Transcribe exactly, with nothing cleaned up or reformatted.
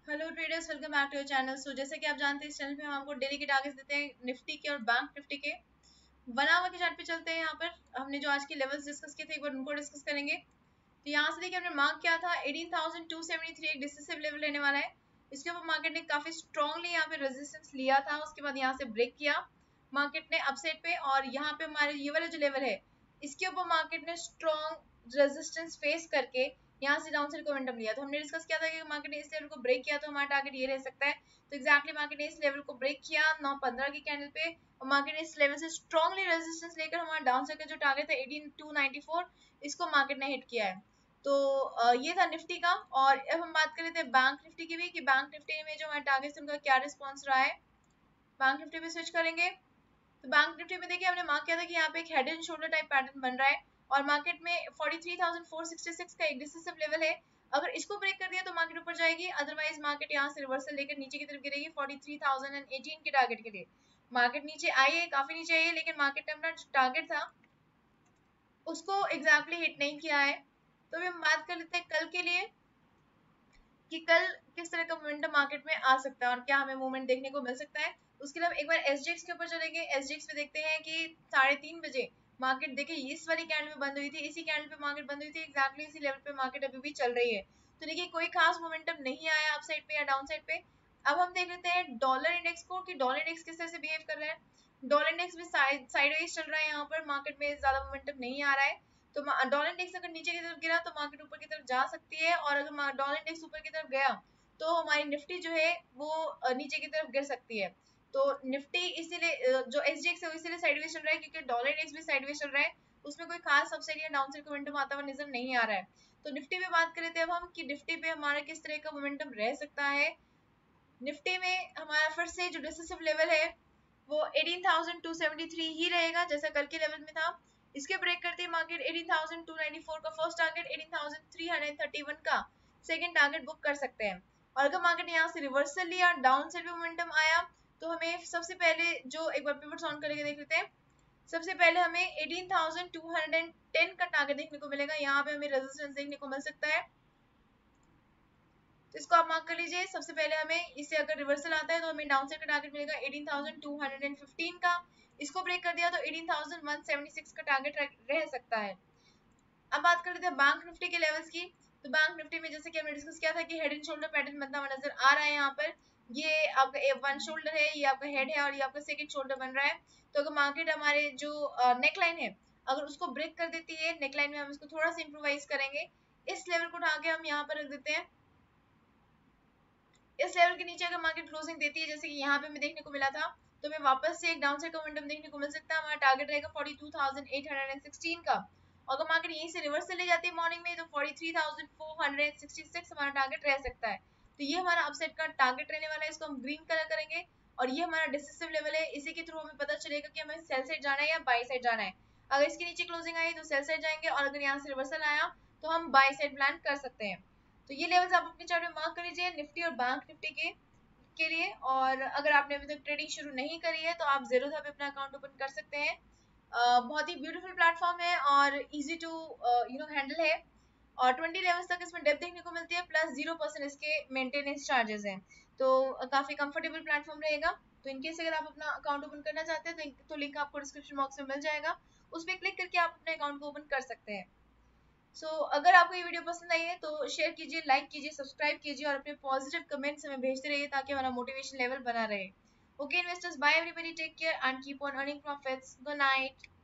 Hello traders, welcome back to your channel. So जैसे कि आप जानते हैं, इस चैनल पे हम आपको डेली के टारगेट्स देते हैं निफ्टी के और बैंक निफ्टी के। वन आवर के चार्ट पे चलते हैं। यहाँ पर हमने जो आज के लेवल्स डिस्कस किए थे, एक बार उनको डिस्कस करेंगे। तो यहाँ से देखिए हमने मार्क किया था eighteen thousand two seventy three एक डिसिसिव लेवल रहने वाला है। इसके ऊपर मार्केट ने काफी स्ट्रांगली यहाँ पे रेजिस्टेंस लिया था, उसके बाद यहाँ से ब्रेक किया मार्केट ने अपसाइड पे, और यहाँ पे हमारे ये वाला जो लेवल है इसके ऊपर मार्केट ने स्ट्रॉन्ग रेजिस्टेंस फेस करके यहाँ से डाउन साइड को मोमेंटम लिया। तो हमने डिस्कस किया था कि मार्केट ने इस लेवल को ब्रेक किया तो हमारा टारगेट ये रह सकता है। तो एक्जैक्टली मार्केट ने इस लेवल को ब्रेक किया नौ पंद्रह की कैंडल पे, और मार्केट ने इस लेवल से स्ट्रांगली रेजिस्टेंस लेकर हमारा डाउन साइड का जो टारगेट था एटीन टू नाइंटी फोर, इसको मार्केट ने हिट किया है। तो uh, ये था निफ्टी का। और अब हम बात कर रहे थे बैंक निफ्टी की भी, कि बैंक निफ्टी में जो हमारे टारगेट है उनका क्या रिस्पॉन्स रहा है। बैंक निफ्टी पे स्विच करेंगे। तो बैंक निफ्टी में देखिए हमने मार्क किया था कि यहाँ पे एक head and shoulder type pattern बन रहा है, और मार्केट में forty three thousand four sixty six का एक डिसिसिव लेवल है। अगर इसको ब्रेक कर दिया तो मार्केट ऊपर जाएगी, अदरवाइज मार्केट यहाँ से रिवर्सल लेकर नीचे की तरफ गिरेगी फोर्टी थ्री थाउजेंड एटीन के टारगेट के लिए। मार्केट नीचे आई है, काफी नीचे आई है, लेकिन मार्केट ने अपना जो टारगेट था उसको एग्जैक्टली हिट नहीं किया है। तो अभी हम बात कर लेते हैं कल के लिए कि कल किस तरह का मोमेंटम मार्केट में आ सकता है और क्या हमें मूवमेंट देखने को मिल सकता है। उसके लिए एक बार एसजीएक्स के ऊपर चलेंगे। एसजीएक्स पे देखते हैं कि साढ़े तीन बजे मार्केट देखिए इस वाली कैंडल में बंद हुई थी, इसी कैंडल पे मार्केट बंद हुई थी, एक्जैक्टली इसी लेवल पे मार्केट अभी भी चल रही है। तो देखिए कोई खास मोमेंटम नहीं आया अप साइड पे या डाउन साइड पे। अब हम देख लेते हैं डॉलर इंडेक्स को कि डॉलर इंडेक्स किस तरह से बिहेव कर रहा है। डॉलर इंडेक्स भी साइडवेज चल रहा है, यहाँ पर मार्केट में ज्यादा मोमेंटम नहीं आ रहा है। तो डॉलर इंडेक्स अगर नीचे की तरफ गिरा तो मार्केट ऊपर की तरफ जा सकती है, और अगर डॉलर इंडेक्स ऊपर की तरफ गया तो हमारी निफ्टी जो है वो नीचे की तरफ गिर सकती है। तो निफ्टी इसीलिए जो एसजीएक्स है वो इसीलिए साइडवेज चल रहा है क्योंकि डॉलर इंडेक्स भी साइडवेज चल रहा है, उसमें कोई खास अपसाइड या डाउनसाइड का मोमेंटम आता हुआ नजर नहीं आ रहा है। तो निफ्टी पे बात करें थे अब हम कि निफ्टी पे हमारा किस तरह का मोमेंटम रह सकता है। निफ्टी में हमारा फिर से जो डिसिसिव लेवल है वो eighteen thousand two seventy three ही रहेगा जैसा कल के लेवल में था। इसके ब्रेक करते ही market eighteen thousand two ninety four का first target, eighteen thousand three hundred thirty one का सेकंड टारगेट बुक कर सकते हैं। और अगर मार्केट यहाँ से रिवर्सल लिया, डाउन साइड मोमेंटम आया, तो हमें सबसे पहले जो एक बार पिवट्स ऑन करके देख लेते हैं। सबसे पहले हमें eighteen thousand two hundred ten का टारगेट देखने को मिलेगा, यहाँ पे हमें रेजिस्टेंस देखने को मिल सकता है। तो इसको आप मार्क कर लीजिए। सबसे पहले हमें इसे अगर रिवर्सल आता है तो हमें डाउन साइड का टारगेट मिलेगा eighteen thousand two hundred fifteen का। इसको ब्रेक कर दिया तो eighteen thousand one seventy six का टारगेट रह सकता है। अब बात कर लेते हैं बैंक निफ्टी के लेवल्स की। तो बैंक निफ्टी में जैसे कि हमने डिस्कस किया था कि हेड एंड शोल्डर पैटर्न बनता हुआ नजर आ रहा है। यहाँ पर ये आपका वन शोल्डर है, ये आपका हेड है, और ये आपका सेकंड शोल्डर बन रहा है। तो अगर मार्केट हमारे जो नेक लाइन है अगर उसको ब्रेक कर देती है, नेक लाइन में हम इसको थोड़ा सा इम्प्रोवाइज करेंगे। इस लेवल को उठा के हम यहाँ पर रख देते हैं। इस लेवल के नीचे अगर मार्केट क्लोजिंग देती है जैसे कि यहाँ पे हमें देखने को मिला था, तो हमें वापस से एक डाउन साइड का मोमेंटम देखने को मिल सकता है। हमारा टारगेट रहेगा forty two thousand eight hundred sixteen का। अगर मार्केट यहीं से रिवर्सल ले जाती है मॉर्निंग में तो forty three thousand four hundred sixty six हमारा टारगेट रह सकता है। तो ये हमारा अपसाइड का टारगेट रहने वाला है, इसको हम ग्रीन कलर करेंगे। और ये हमारा डिसिसिव लेवल है, इसी के थ्रू हमें पता चलेगा कि हमें सेल साइड जाना है या बाई साइड जाना है। अगर इसके नीचे क्लोजिंग आई तो सेल साइड जाएंगे, और अगर यहाँ से रिवर्सल आया तो हम बाई साइड प्लान कर सकते हैं। तो ये लेवल्स आप अपने चार्ट में मार्क कर लीजिए निफ्टी और बैंक निफ्टी के के लिए। और अगर आपने अभी तक ट्रेडिंग शुरू नहीं करी है तो आप ज़ेरोधा पे अपना अकाउंट ओपन कर सकते हैं। uh, बहुत ही ब्यूटीफुल प्लेटफॉर्म है और easy to you know handle है, और ट्वेंटी लेवल्स तक इसमें डेप्थ देखने को मिलती है, प्लस जीरो परसेंट इसके मेंटेनेंस चार्जेस हैं। तो uh, काफ़ी कंफर्टेबल प्लेटफॉर्म रहेगा। तो इनकेस अगर आप अपना अकाउंट ओपन करना चाहते हैं तो, तो लिंक आपको डिस्क्रिप्शन बॉक्स में मिल जाएगा, उस पर क्लिक करके आप अपने अकाउंट को ओपन कर सकते हैं। सो so, अगर आपको ये वीडियो पसंद आई है तो शेयर कीजिए, लाइक कीजिए, सब्सक्राइब कीजिए, और अपने पॉजिटिव कमेंट्स हमें भेजते रहिए ताकि हमारा मोटिवेशन लेवल बना रहे। Okay investors, bye everybody, take care and keep on earning profits. Good night.